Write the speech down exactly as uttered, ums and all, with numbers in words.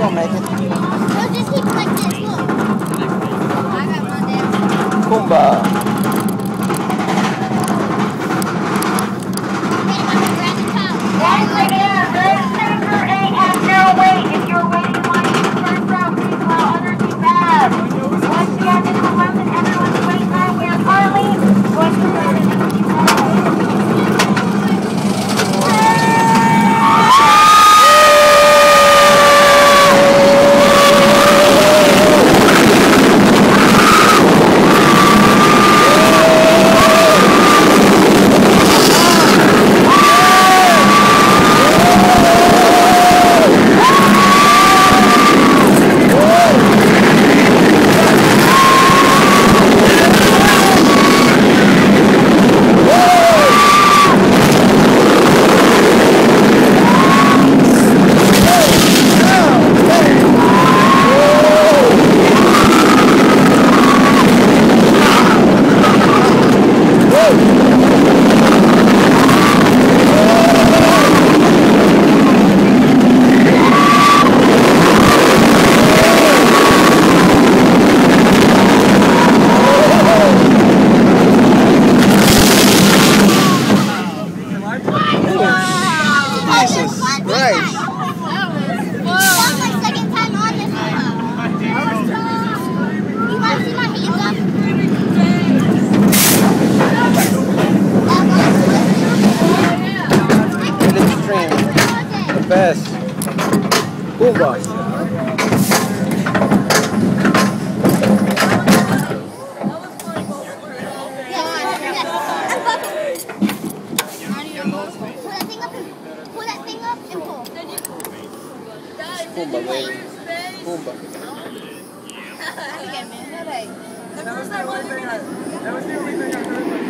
gonna make it. No, just keep it like this. Look. I got one there. Kumba. Jesus Christ. That's my second time on this one. You want to see my hands up? In the stream. The best. Kumba. Kumba, baby. Kumba. That was the only thing I